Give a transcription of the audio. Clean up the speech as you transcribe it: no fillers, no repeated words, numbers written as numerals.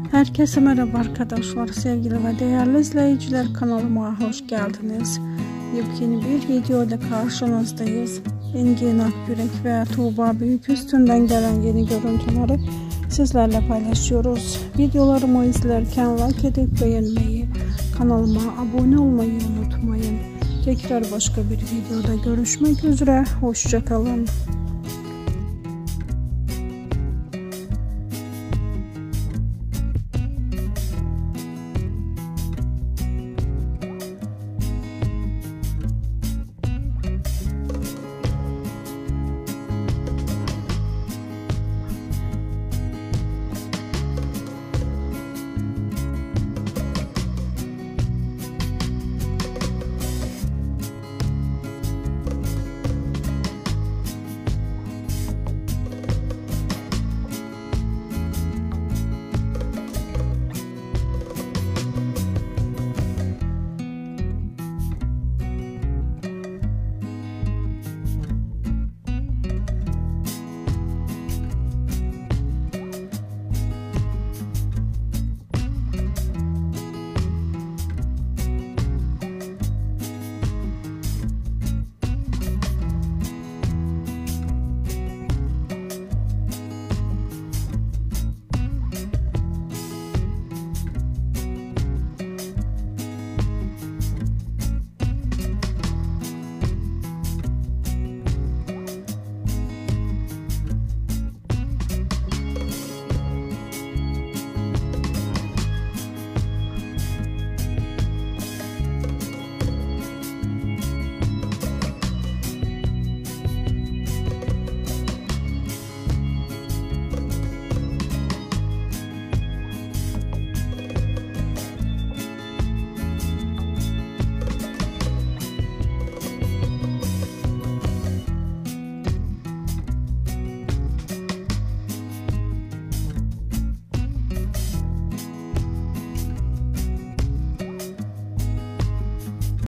Herkese merhaba arkadaşlar, sevgili ve değerli izleyiciler, kanalıma hoş geldiniz. Yepyeni bir video ile karşınızdayız. Engin Akyürek ve Tuğba Büyüküstün'den gelen yeni görüntüleri sizlerle paylaşıyoruz. Videolarımı izlerken like edip beğenmeyi, kanalıma abone olmayı unutmayın. Tekrar başka bir videoda görüşmek üzere, hoşça kalın.